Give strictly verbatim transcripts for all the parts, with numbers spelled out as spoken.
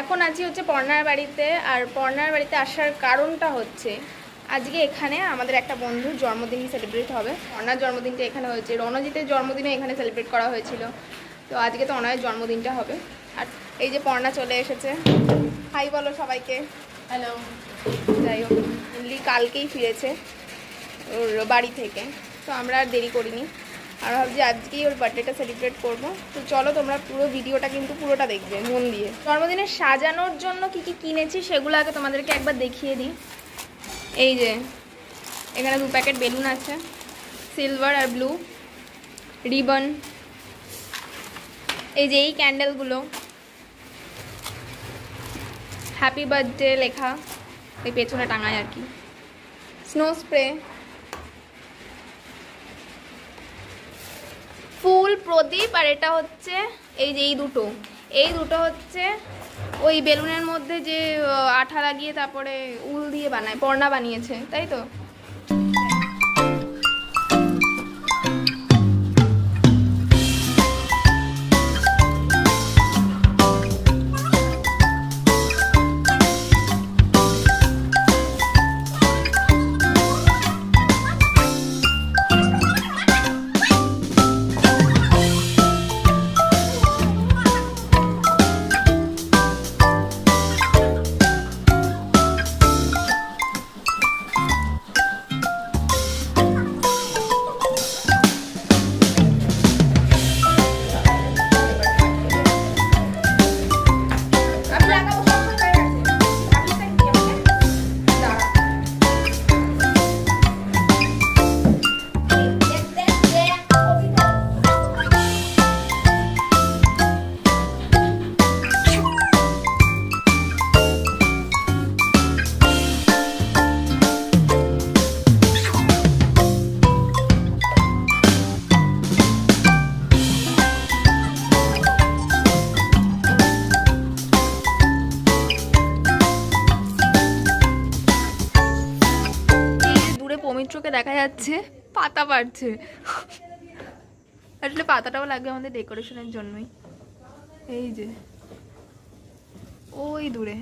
এখন আছি হচ্ছে পর্ণার বাড়িতে। আর পর্ণার বাড়িতে আসার কারণটা হচ্ছে আজকে এখানে আমাদের একটা বন্ধুর জন্মদিন সেলিব্রেট হবে। পর্ণার জন্মদিনটা এখানে হয়েছে, রণজিতের জন্মদিনও এখানে সেলিব্রেট করা হয়েছিল, তো আজকে তো অনয়ের জন্মদিনটা হবে। আর এই যে পর্ণা চলে এসেছে, হাই বলো সবাইকে। হ্যালো। যাই হোক, মেনলি কালকেই ফিরেছে ওর বাড়ি থেকে, তো আমরা আর দেরি করিনি, আর ভাবছি আজকেই ওর বার্থডেটা সেলিব্রেট করবো। তো চলো তোমরা পুরো ভিডিওটা কিন্তু পুরোটা দেখবে মন দিয়ে। জন্মদিনে সাজানোর জন্য কি কি কিনেছি সেগুলো আগে তোমাদেরকে একবার দেখিয়ে দিই। এই যে এখানে দু প্যাকেট বেলুন আছে, সিলভার আর ব্লু, রিবন, এই যে এই ক্যান্ডেলগুলো, হ্যাপি বার্থডে লেখা এই পেছনে টাঙায় আর কি, স্নো স্প্রে, ফুল, প্রদীপ, আর এটা হচ্ছে এই যে এই দুটো এই দুটো হচ্ছে ওই বেলুনের মধ্যে যে আঠা লাগিয়ে তারপরে উল দিয়ে বানায়, পর্ণা বানিয়েছে তাই তো। পবিত্রকে দেখা যাচ্ছে পাতা পাড়ছে, আসলে পাতাটাও লাগবে আমাদের ডেকোরেশনের জন্যই। এই যে ওই দূরে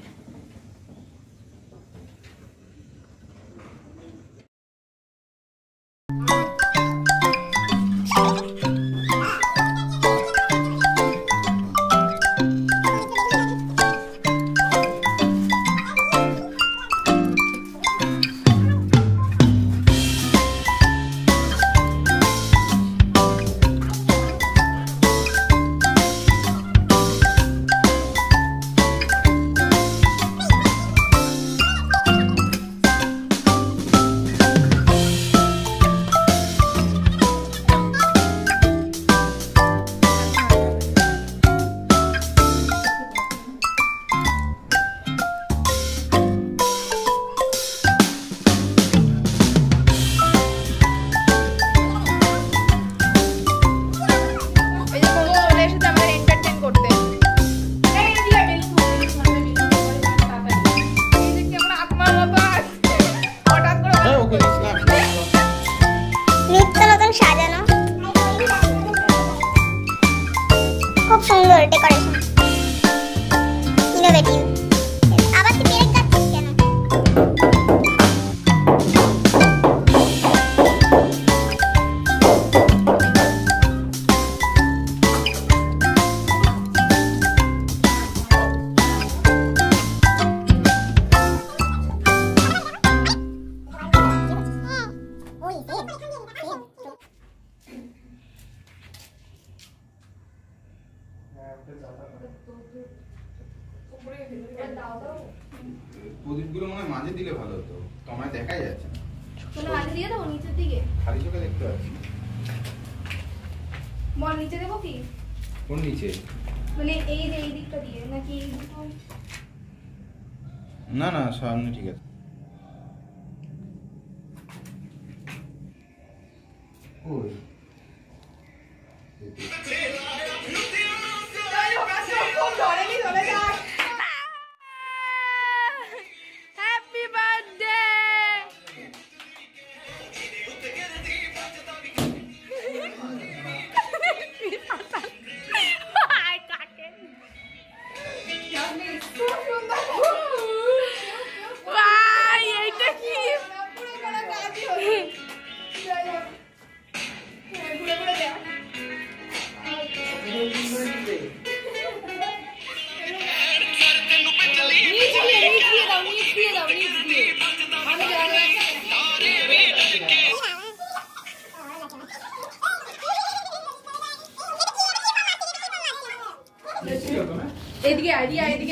সুন্দর ডেকোরেশন, ইনোভেটিভ। আবার তুই পেরেক যাচ্ছিস কেন? প্রদীপগুলো মনে মাঝে দিলে ভালো হতো, তোমায় দেখাই যাচ্ছে না। কোনো মাঝে দিয়ে দেবো নিচের দিকে, খালি চোখে দেখতে পাচ্ছি। বল নিচে দেবো কি? কোন নিচে? মানে এই যে এই দিকটা দিয়ে নাকি? না না সামনে ঠিক আছে। ওই হ্যাপি বার্থডে।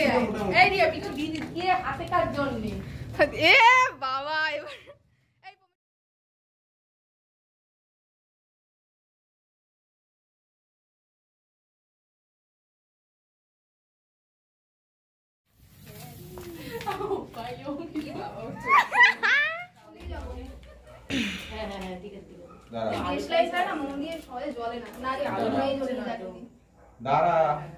এদিকে আয়। এই রিয়া একটু দিদি দিয়ে হাতে কাজ জন্য এ বাবা এবার এই হ্যাঁ হ্যাঁ ঠিক আছে দাঁড়া দেশলাইটা না মন দিয়ে সহজে জ্বলে না না রে আলোটাই জ্বলে না দাঁড়া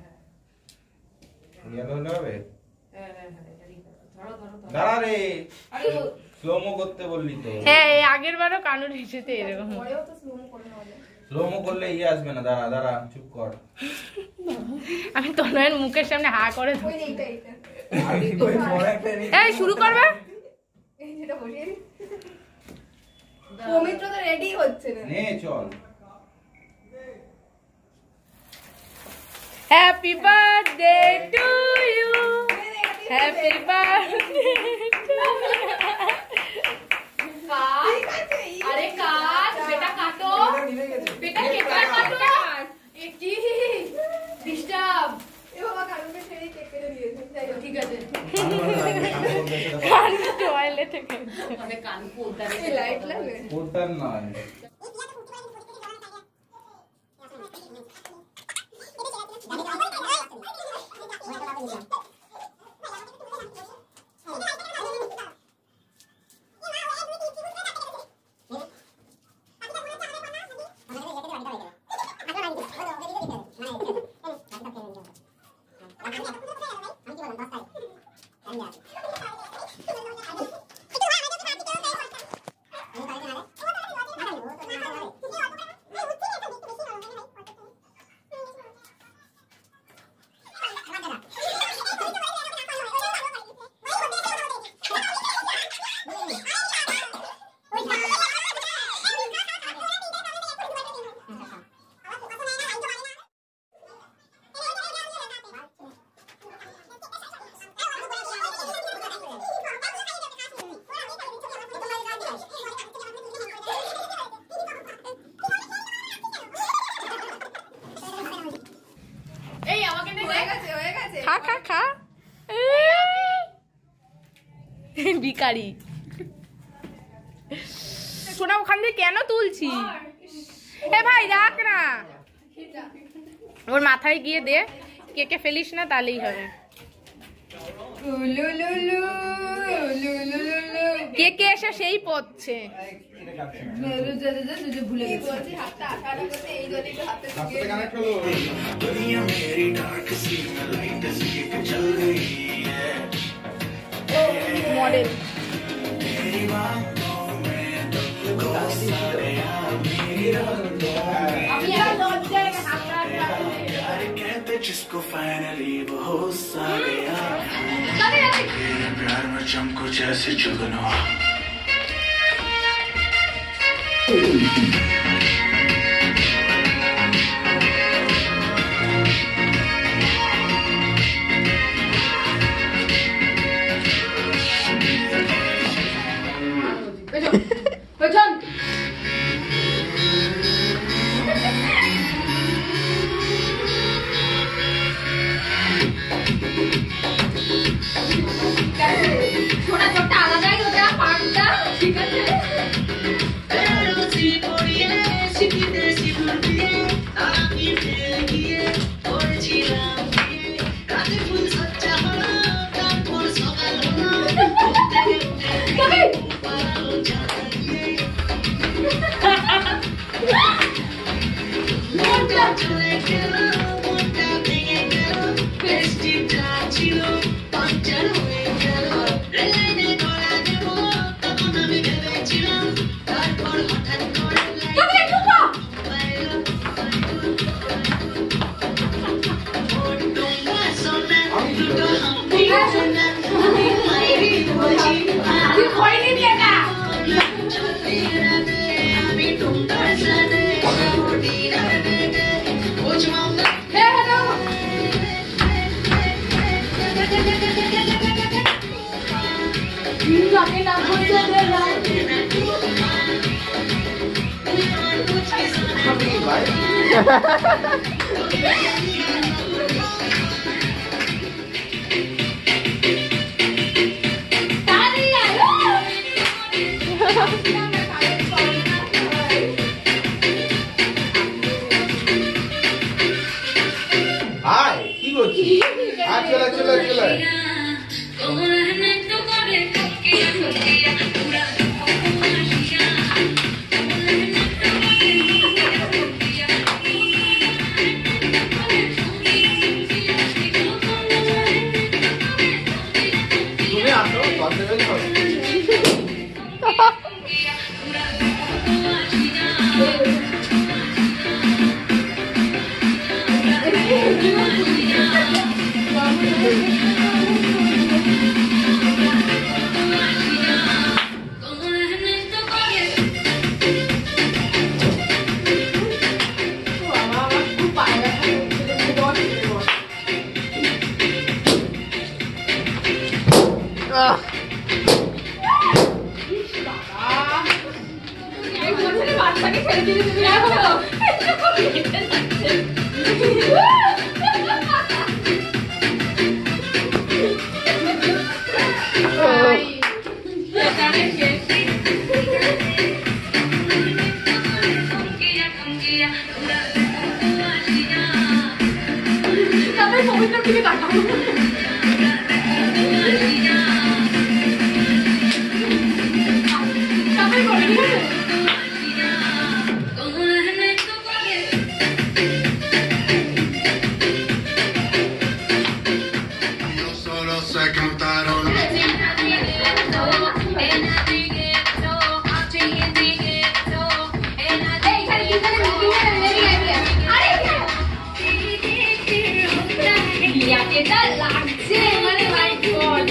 ইয়ে হলে হবে হ্যাঁ হ্যাঁ ধরো ধরো ধরো দাঁড়া রে আরে স্লোমো করতে বললি তো হ্যাঁ এই আগের বারও কানুর হিসেতে এরকম পরেও তো স্লোমো করে নেওয়া যায় স্লোমো করলে ইয়ে আসবে না দাঁড়া দাঁড়া চুপ কর আমি তনয়ের মুখের সামনে হা করে দেবো। ওই যে এইটা এইটা আমি কই পরে ফেলি এই শুরু করবে এই যেটা বসিয়ে দিই। পবিত্র তো রেডি হচ্ছে না নে চল happy birthday to you happy birthday আরে কাট বেটা কাটো বেটা কেক কাটো এ কি ডিস্টার্ব এ বাবা কারণে ছেড়ে কেক কেটে দিয়েছে যাই হোক ঠিক আছে টয়লেটে মানে কান পোলতা এই লাইট লাগবে পোতার নয় এই আমাকে নে হয়ে গেছে হয়ে গেছে খা খা খা ভিখারি শোনা ওখান দিয়ে কেন তুলছি এ ভাই রাখ না ওর মাথায় গিয়ে দে কেকে ফেলিস না তাহলেই হবে কে কে এসে সেই পড়ছে ভুলে কি বলছি হাতটা আঠাটা করতে এই জলে একটু হাতে ঢুকিয়ে কানেক্ট হলো মডেল আমি আর লজ্জায় হাতটা जिसको फाइनली वो हो सा गया प्यार में चमको जैसे जुगनू পেছন ছোটা ছোটা আলাদাই ওটা পার্টটা ঠিক আছে ভাই বাচ্চাকে ছেড়ে দিলে তুমি রাখো। পবিত্র টিভি কাটাও। Se cantaron লাগছে মানে মাই গড